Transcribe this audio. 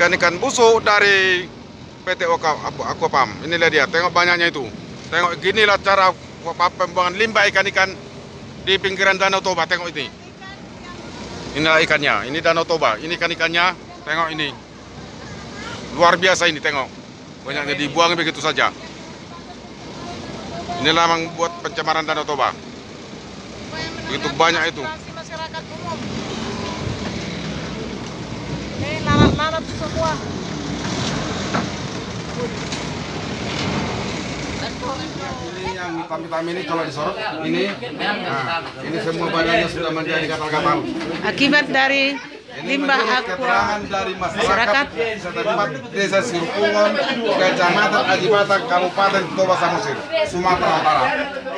ikan-ikan busuk dari PT Aquapam. Inilah dia, tengok banyaknya itu. Tengok ginilah cara pembuangan limbah ikan-ikan di pinggiran Danau Toba. Tengok ini. Inilah ikannya. Ini Danau Toba. Ini ikan-ikannya. Tengok ini. Luar biasa ini, tengok. Banyaknya dibuang begitu saja. Inilah membuat pencemaran Danau Toba. Begitu banyak itu. Masyarakat umum. Ini lalat-lalat semua. Ini yang hitam-hitam ini kalau disorot ini, ini semua badannya sudah menjadi gatal-gatal. Akibat dari limbah keterangan dari masyarakat setempat Desa Sirpungon, Kecamatan Ajibata, Kabupaten Toba Samosir, Sumatera Utara.